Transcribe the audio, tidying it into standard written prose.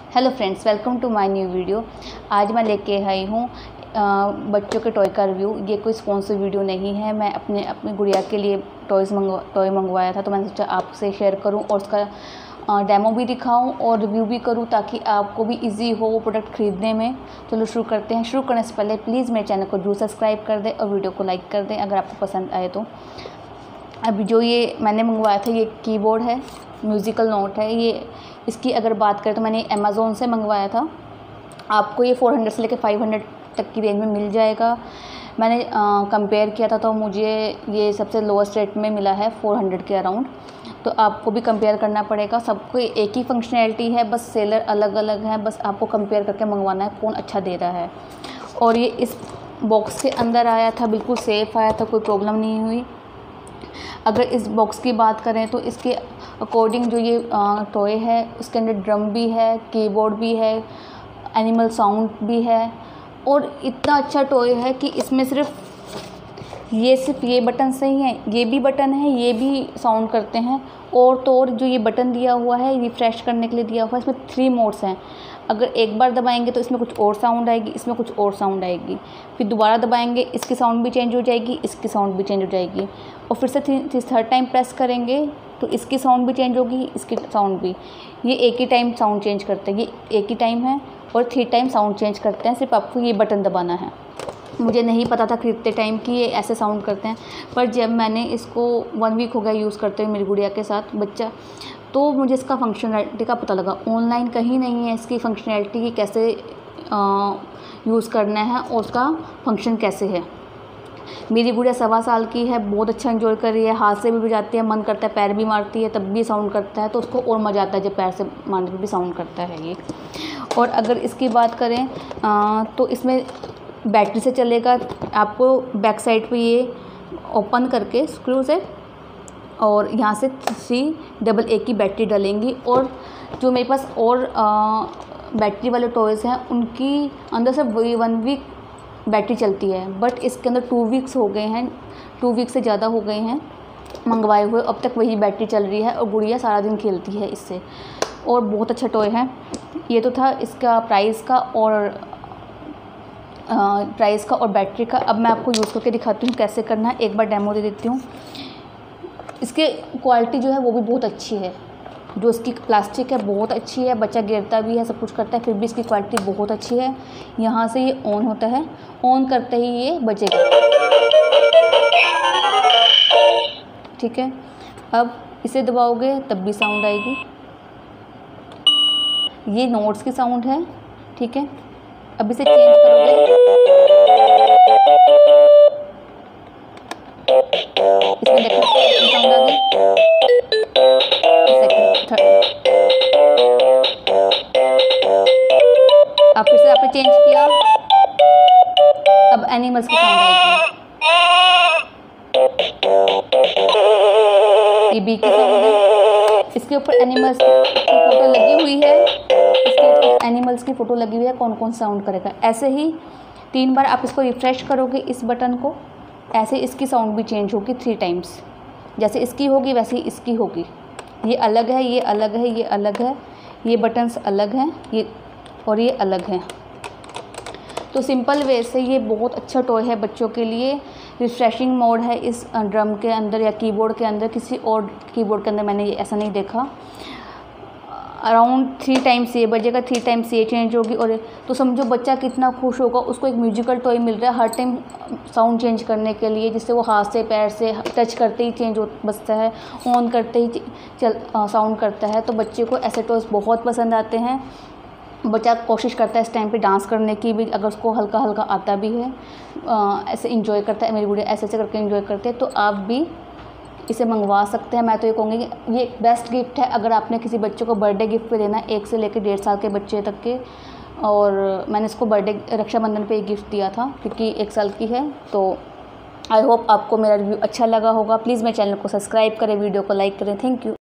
Hello friends, welcome to my new video. आज मैं लेके आई हूँ बच्चों के टॉय का रिव्यू। ये कोई स्पॉन्सर वीडियो नहीं है। मैं अपनी गुड़िया के लिए टॉय मंगवाया था, तो मैंने सोचा आपसे शेयर करूँ और उसका डेमो भी दिखाऊं और रिव्यू भी करूं, ताकि आपको भी इजी हो वो प्रोडक्ट ख़रीदने में। चलो शुरू करते हैं। शुरू करने से पहले प्लीज़ मेरे चैनल को जरूर सब्सक्राइब कर दें और वीडियो को लाइक कर दें अगर आपको पसंद आए तो। अभी जो ये मैंने मंगवाया था, ये कीबोर्ड है, म्यूज़िकल नोट है। ये इसकी अगर बात करें तो मैंने अमेज़ोन से मंगवाया था। आपको ये 400 से लेकर 500 तक की रेंज में मिल जाएगा। मैंने कंपेयर किया था तो मुझे ये सबसे लोएस्ट रेट में मिला है 400 के अराउंड। तो आपको भी कंपेयर करना पड़ेगा। सबको एक ही फंक्शनैलिटी है, बस सेलर अलग अलग हैं। बस आपको कंपेयर करके मंगवाना है कौन अच्छा दे रहा है। और ये इस बॉक्स के अंदर आया था, बिल्कुल सेफ़ आया था, कोई प्रॉब्लम नहीं हुई। अगर इस बॉक्स की बात करें तो इसके अकॉर्डिंग जो ये टॉय है, उसके अंदर ड्रम भी है, कीबोर्ड भी है, एनिमल साउंड भी है। और इतना अच्छा टॉय है कि इसमें सिर्फ ये बटन सही हैं, ये भी बटन है, ये भी साउंड करते हैं। और तो और जो ये बटन दिया हुआ है रिफ़्रेश करने के लिए दिया हुआ है, इसमें 3 मोड्स हैं। अगर एक बार दबाएंगे तो इसमें कुछ और साउंड आएगी, इसमें कुछ और साउंड आएगी, फिर दोबारा दबाएंगे इसकी साउंड भी चेंज हो जाएगी, इसकी साउंड भी चेंज हो जाएगी। और फिर से थर्ड टाइम प्रेस करेंगे तो इसकी साउंड भी चेंज होगी, इसकी साउंड भी। ये एक ही टाइम साउंड चेंज करते हैं, ये एक ही टाइम है और 3 टाइम साउंड चेंज करते हैं। सिर्फ आपको ये बटन दबाना है। मुझे नहीं पता था खरीदते टाइम कि ये ऐसे साउंड करते हैं, पर जब मैंने इसको 1 वीक हो गया यूज़ करते हुए मेरी गुड़िया के साथ बच्चा, तो मुझे इसका फंक्शनैलिटी का पता लगा। ऑनलाइन कहीं नहीं है इसकी फंक्शनैलिटी कि कैसे यूज़ करना है और उसका फंक्शन कैसे है। मेरी गुड़िया 1.25 साल की है, बहुत अच्छा एंजॉय कर रही है। हाथ से भी बजाती है, मन करता है पैर भी मारती है, तब भी साउंड करता है। तो उसको और मज़ा आता है जब पैर से मारने पर भी साउंड करता है ये। और अगर इसकी बात करें तो इसमें बैटरी से चलेगा। आपको बैक साइड पे ये ओपन करके स्क्रू से और यहाँ से 3AA की बैटरी डलेंगी। और जो मेरे पास और बैटरी वाले टॉयज़ हैं, उनकी अंदर से 1 वीक बैटरी चलती है, बट इसके अंदर 2 वीक्स हो गए हैं, 2 वीक से ज़्यादा हो गए हैं मंगवाए हुए। अब तक वही बैटरी चल रही है और गुड़िया सारा दिन खेलती है इससे। और बहुत अच्छा टॉय है। ये तो था इसका प्राइस का और बैटरी का। अब मैं आपको यूज़ करके दिखाती हूँ कैसे करना है। एक बार डेमो दे देती हूँ। इसके क्वालिटी जो है वो भी बहुत अच्छी है। जो इसकी प्लास्टिक है बहुत अच्छी है, बच्चा गिरता भी है, सब कुछ करता है, फिर भी इसकी क्वालिटी बहुत अच्छी है। यहाँ से ये ऑन होता है, ऑन करते ही ये बजेगा, ठीक है। अब इसे दबाओगे तब भी साउंड आएगी। ये नोट्स की साउंड है, ठीक है। अब इसे चेंज करोगे, इसमें देखो साउंड आ गई। अब फिर से आपने चेंज किया, अब एनिमल्स की साउंड आएगी। ये बी की साउंड है। इसके ऊपर एनिमल्स की फोटो लगी हुई है, इसके ऊपर एनिमल्स की फ़ोटो लगी हुई है, कौन कौन साउंड करेगा। ऐसे ही 3 बार आप इसको रिफ़्रेश करोगे इस बटन को, ऐसे इसकी साउंड भी चेंज होगी 3 टाइम्स। जैसे इसकी होगी वैसे ही इसकी होगी। ये अलग है, ये अलग है, ये अलग है, ये बटन्स अलग हैं, ये और ये अलग हैं। तो सिंपल वे से ये बहुत अच्छा टॉय है बच्चों के लिए। रिफ्रेशिंग मोड है इस ड्रम के अंदर या कीबोर्ड के अंदर। किसी और कीबोर्ड के अंदर मैंने ये ऐसा नहीं देखा। अराउंड 3 टाइम्स ये बजेगा, 3 टाइम्स ये चेंज होगी। और तो समझो बच्चा कितना खुश होगा, उसको एक म्यूजिकल टॉय मिल रहा है हर टाइम साउंड चेंज करने के लिए, जिससे वो हाथ से पैर से टच करते ही चेंज हो बजता है, ऑन करते ही साउंड करता है। तो बच्चे को ऐसे टॉयज़ बहुत पसंद आते हैं। बच्चा कोशिश करता है इस टाइम पे डांस करने की भी, अगर उसको हल्का हल्का आता भी है, ऐसे इंजॉय करता है। मेरी गुड़िया ऐसे करके इंजॉय करते हैं। तो आप भी इसे मंगवा सकते हैं। मैं तो ये कहूँगी कि ये बेस्ट गिफ्ट है अगर आपने किसी बच्चे को बर्थडे गिफ्ट पे देना है, 1 से लेकर 1.5 साल के बच्चे तक के। और मैंने इसको रक्षाबंधन पे गिफ्ट दिया था क्योंकि 1 साल की है। तो आई होप आपको मेरा रिव्यू अच्छा लगा होगा। प्लीज़ मेरे चैनल को सब्सक्राइब करें, वीडियो को लाइक करें। Thank you.